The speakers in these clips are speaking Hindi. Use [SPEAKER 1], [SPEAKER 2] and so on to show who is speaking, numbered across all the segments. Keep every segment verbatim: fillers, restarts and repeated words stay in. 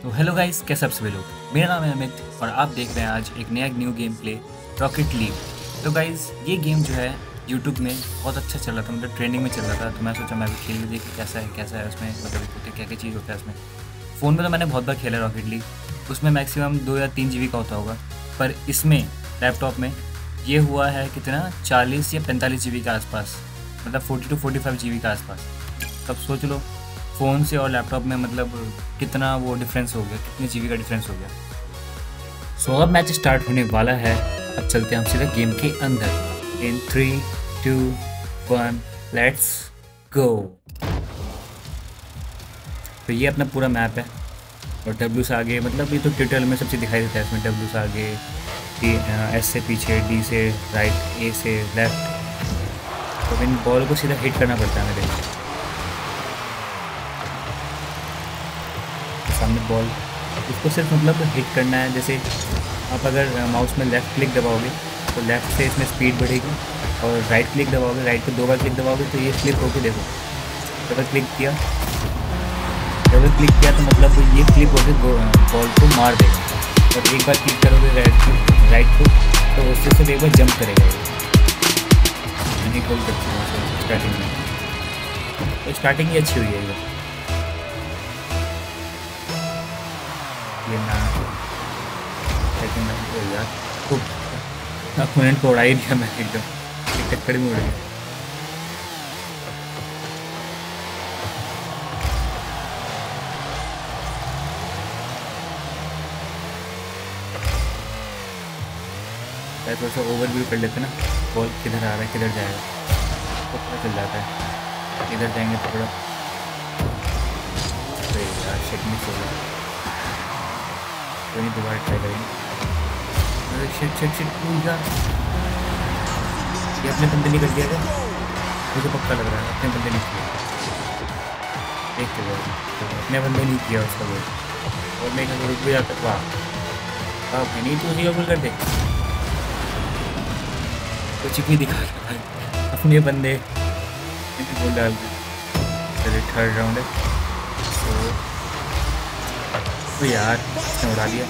[SPEAKER 1] तो हेलो गाइस, कैसे आप सभी लोग। मेरा नाम है अमित और आप देख रहे हैं आज एक नया new game play rocket league. तो गाइस ये गेम जो है यूट्यूब में बहुत अच्छा चल रहा था, मतलब ट्रेंडिंग में चल रहा था। तो मैं सोचा मैं भी खेल के देखूँ कैसा है कैसा है उसमें, मतलब क्या क्या चीज़ होता है उसमें। फ़ोन में तो मैंने बहुत बार खेला है रॉकेट लीग, उसमें मैक्सिमम दो या तीन जी का होता होगा, पर इसमें लैपटॉप में ये हुआ है कितना चालीस या पैंतालीस जी के आसपास, मतलब forty to forty five G के आसपास। तब सोच लो फ़ोन से और लैपटॉप में मतलब कितना वो डिफरेंस हो गया, कितने जीबी का डिफरेंस हो गया। सो अब मैच स्टार्ट होने वाला है। अब चलते हैं हम सीधा गेम के अंदर। In three two one let's go. तो ये अपना पूरा मैप है और डब्ल्यू से आगे, मतलब ये तो ट्यूटोरियल में सबसे दिखाई देता है। इसमें डब्ल्यू से आगे, एस से पीछे, डी से राइट, ए से लेफ्ट। तो इन बॉल को सीधा हिट करना पड़ता है मेरे सामने बॉल, इसको सिर्फ मतलब हिट करना है। जैसे आप अगर माउस में लेफ़्ट क्लिक दबाओगे तो लेफ़्ट से इसमें स्पीड बढ़ेगी, और राइट क्लिक दबाओगे, राइट पे दो बार क्लिक दबाओगे तो ये फ्लिप होके देखो, डबल क्लिक किया डबल क्लिक किया तो मतलब ये फ्लिप होके बॉल को मार देगा। और एक बार क्लिक करोगे राइट को राइट को तो उससे सिर्फ एक बार जंप करेगा ये। मैंने गोल कर चुका हूँ स्टार्टिंग में, तो स्टार्टिंग ही अच्छी हुई है ये। ये ना सेकंड में यार खूब अपोनेंट को उड़ा ही दिया मैं, एकदम एक टक्कर में उड़ गया। थोड़ा सा ओवरव्यू कर लेते ना, बॉल किधर आ रहा है किधर जाएगा तो पता चल जाता है। इधर जाएंगे तो थोड़ा अरे यार शिट मिस हो गया, तो दोबारा ट्राई करेंगे। अरे शिट शिट शिट भूल जा, ये अपने बंदे नहीं कर दिया था, मुझे पक्का लग रहा है अपने बंदे नहीं किया। देख के बोल तो अपने बंदे नहीं किया उसका गोल, और मैं कहीं रुक भी जाता। वाह अब नहीं तो उसी का गोल कर दे, कुछ भी दिखा रहा है अपने बंदे गोल डाल के। चलिए थर्ड राउंड है तो, तो यार इसने उड़ा लिया।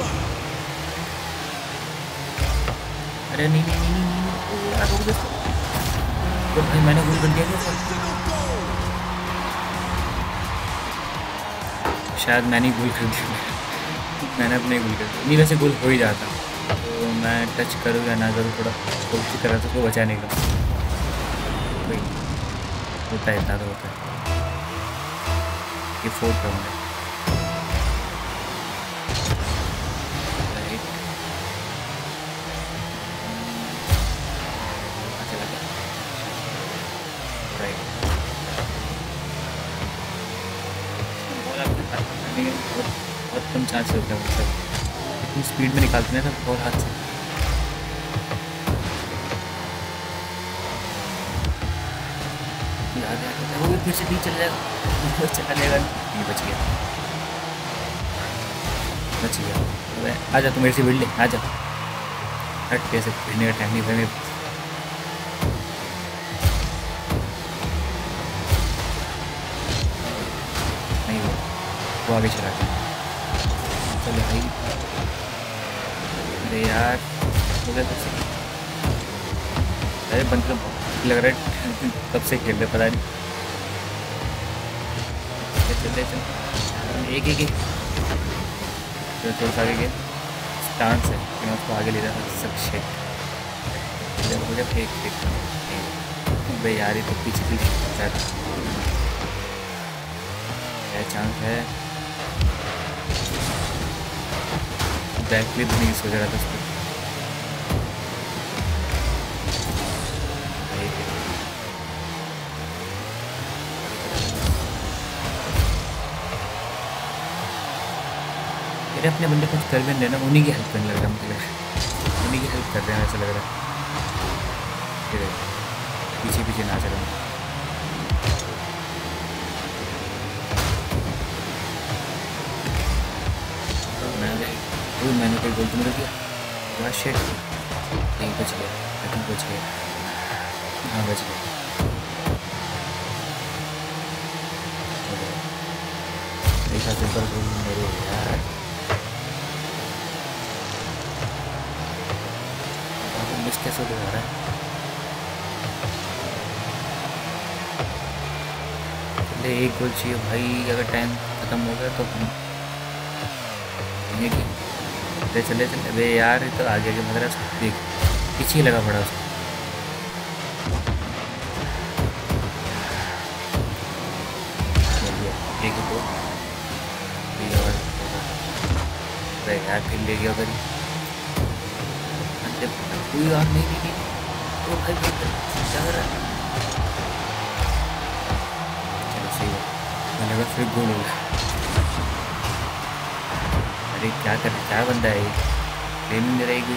[SPEAKER 1] अरे नहीं नहीं नहीं नहीं, नहीं यार रुक दे तो भाई, मैंने गोल कर दिया क्या? शायद मैंने गोल कर दिया मैंने अपने गोल कर दिया। नहीं वैसे गोल हो ही जाता, तो मैं टच करूँ या ना करूँ थोड़ा कोशिश कर रहा था उसको बचाने का। भाई होता है, इतना तो होता है। ये फोर्थ राउंड है। बहुत कम चांस होता है, मतलब इतनी स्पीड में निकालते हैं ना बहुत हाथ से। याद है वो फिर से नहीं चल जाएगा, चला जाएगा नहीं, बच गया बच गया। आ जा, तू मेरे से भिड़ ले, आ जा। हट, कैसे भिड़ने का टाइम नहीं भाई मेरे। नहीं वो वो आगे चला गया। चलो भाई, अरे यार हो गया कैसे? अरे बंद तो लग रहा है कब से खेल रहे पता नहीं। चल चल एक एक एक थोड़ा सा आगे गए, स्टांस है कि मैं उसको आगे ले रहा था सब शेट हो गया। फेक फेक भाई यार, ये तो पीछे पीछे क्या चांस है? बैक फ्लिप नहीं सोच रहा था उस पर। मेरे अपने बंदे कुछ कर भी नहीं रहे ना, उन्हीं की हेल्प करने लग रहा है, मुझे लग रहा है उन्हीं की हेल्प कर रहे हैं ऐसा लग रहा है। पीछे पीछे नाच रहा हूँ। मैंने कोई गोल तो नहीं किया, बड़ा शेट नहीं, बच गया, लेकिन बच गया। हाँ बच गया। एक हाथ से ऊपर मेरे यार कैसे हो रहा है? चले एक गोल चाहिए भाई, अगर टाइम खत्म हो गया तो हम ये कि चले चले चले। अबे यार तो आगे आगे मदरा देख, पीछे लगा पड़ा उसको। एक दो और अरे यार फिर ले गया उधर ही। कोई और नहीं नहीं नहीं वो भाई भाई क्या कर रहा है? चलो सही है, मैंने लगा फिर गोल हो गया। अरे क्या कर क्या बंदा है ये, ट्रेनिंग दे रहेगी।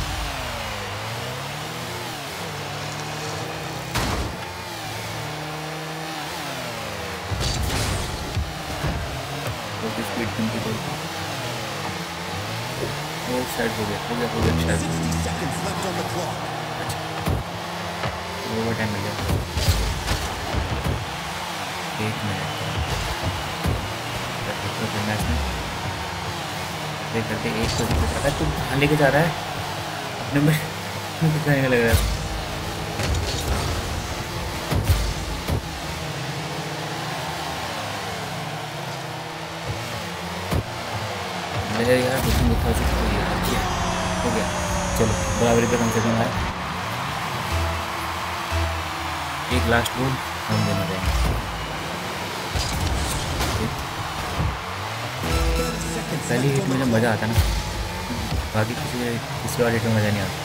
[SPEAKER 1] स्पीड कम की कोई वो शायद हो गया हो गया हो गया शायद। अच्छा ओवर टाइम मिल गया। एक मिनट मैच में देख करके एक तो दिक्कत आता है। तू कहाँ लेके जा रहा है अपने में? कुछ नहीं लग रहा है। मेरे यार बुकिंग बुक हो चुकी है, हो गया। चलो बराबरी पे कम से कम है। एक लास्ट गोल हम देना रहेंगे। पहली हिट में जब मज़ा आता ना, बाकी किसी किसी और हिट में मज़ा नहीं आता।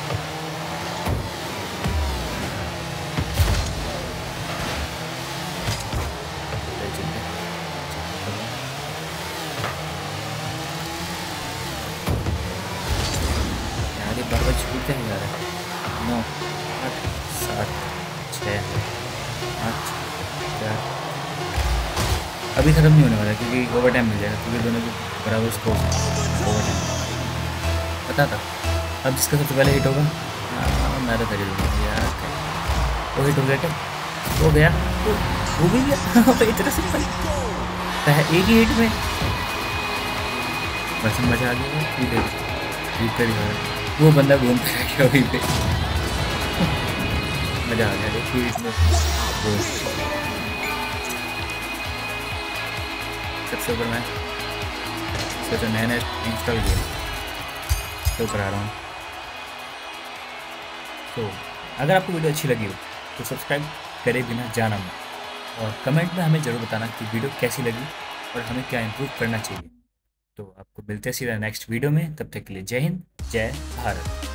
[SPEAKER 1] बार बार छूटते नहीं जा रहा है। नौ आठ सात छः पाँच चार, अभी ख़त्म नहीं होने वाला क्योंकि ओवर टाइम मिल जाएगा, क्योंकि दोनों के बराबर स्कोर ओवर टाइम पता था। अब जिसका सबसे पहले हिट होगा हाँ मैं तो कर ही लूँगा यार। वो हिट हो गया क्या? हो गया वो भी गया इतना सिंपल है एक ही हिट में। बस मजा आ गया। ठीक है ठीक कर वो बंदा घूम गया वहीं पे। मजा आ गया देखिए इसमें। सबसे ऊपर मैं सोचा नया नया इंस्टॉल किया तो करा रहा हूँ। तो अगर आपको वीडियो अच्छी लगी हो तो सब्सक्राइब करे बिना जाना मत, और कमेंट में हमें ज़रूर बताना कि वीडियो कैसी लगी और हमें क्या इम्प्रूव करना चाहिए। तो आपको मिलते हैं सीधा नेक्स्ट वीडियो में, तब तक के लिए जय हिंद जय भारत।